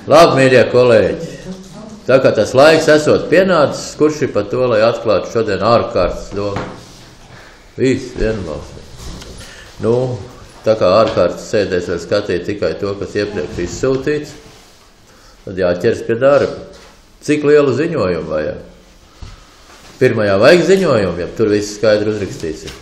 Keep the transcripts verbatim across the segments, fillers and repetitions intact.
Labi, mīļie kolēģi. Tā kā tas laiks esot pienācis, kurš ir par to, lai atklātu šodien ārkārtas domu? Viss vienbalsīgi. Nu, tā kā ārkārtas sēdēs var skatīt tikai to, kas iepriekš izsūtīts, tad jāķers pie darba. Cik lielu ziņojumu vajag? Pirmajā vajag ziņojumu, ja tur viss skaidri uzrakstīts ir.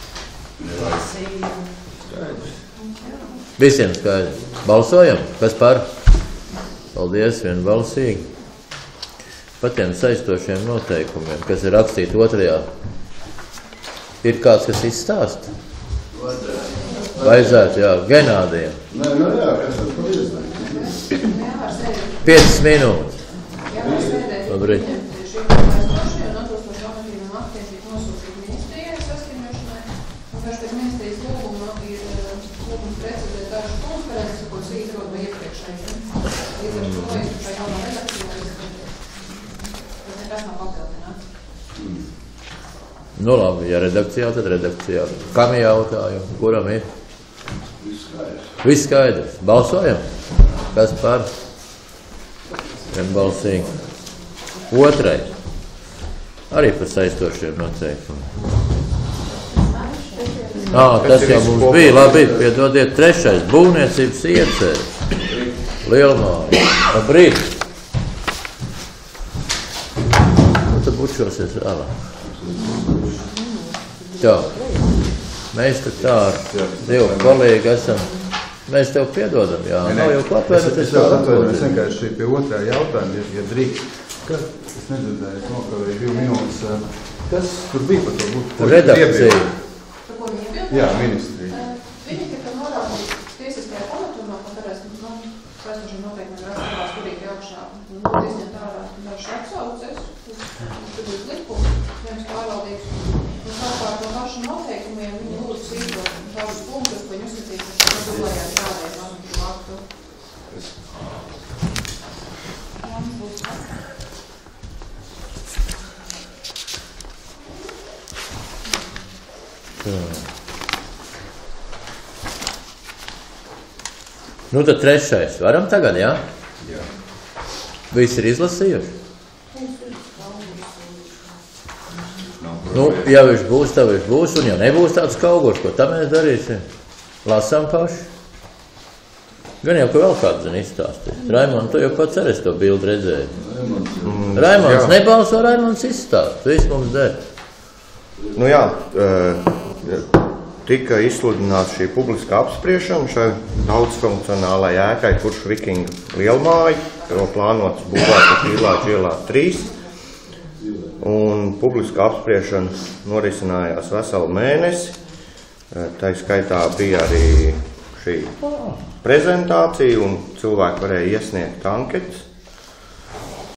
Visiem skaidri. Balsojam? Kas par? Paldies, vienbalsīgi. Par tiem saistošiem noteikumiem, kas ir rakstīti otrajā. Ir kāds, kas izstāsta? Vajadzētu, jā, Genādijam. Nē, nu jā, kas tas palīdz? Piecas minūtes. Labrīt. Nu labi, ja redakcijā, tad redakcijā. Kam jautājumu? Kuram ir? Viss skaidrs. Viss skaidrs. Balsojam? Kas par? Vienbalsīgi. Otrais. Arī par saistošiem noteikumiem. Ā, tas jau mums bija. Labi, piedodiet. Trešais. Būvniecības iecēs. Lielmāja. Labrīt. Nu, tad bučosies vēlāk. Tā. Mēs tad tā ar divu kolēģi esam. Mēs tev piedodam, jā. Nē, nav jau ko atvērt. Es jau atvēru, es vienkārši pie otrā jautājuma, ja, ja drīkst. Kas, es nedzirdēju, es nokavēju divu minūtes. Kas tur bija par to būt? Redakcija. Jā, ministrija. Viņi tika norādīti tiesiskajā pamatumā, un tāpēc, nu, saistošiem noteikumiem rakstās turīgi augšā. Un būtu izņemt ārā dažs atsauces, tur būs likums, viens pārvaldīgs. Un savukārt no pašiem noteikumiem viņi lūdzu sīkot tādus punktus, ko viņi uzskatīs, ka mēs dublējām tādēļ normatīvu aktu. Nu tad trešais. Varam tagad, jā? Jā. Visi ir izlasījuši? Nu, ja viņš būs, tad viņš būs, un ja nebūs tāds kaugurs, ko tam mēs darīsim? Lasām paši. Gan jau, ka vēl kāds zina izstāstīt. Raimonds, tu jau pats arī to bildi redzēji. Mm, Raimonds nebalso, Raimonds izstāst. Viss mums der. Nu jā, tika izsludināta šī publiska apspriešana šai daudzfunkcionālai ēkai, kurš Vikinga lielmāja, jo plānots būvēt Pīlāģa ielā trīs. Un publiska apspriešana norisinājās veselu mēnesi. Tā skaitā bija arī šī prezentācija, un cilvēki varēja iesniegt anketas.